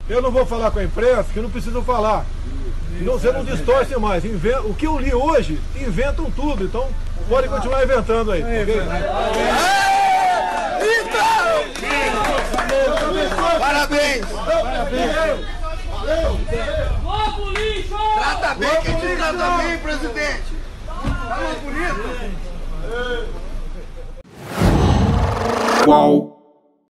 Eu não vou falar com a imprensa, que não preciso falar. Você não distorce mais. O que eu li hoje, inventam tudo. Então, pode continuar inventando aí. Okay? Parabéns! Logo lixo! Trata bem quem te trata bem, presidente! Fala bonito! Qual?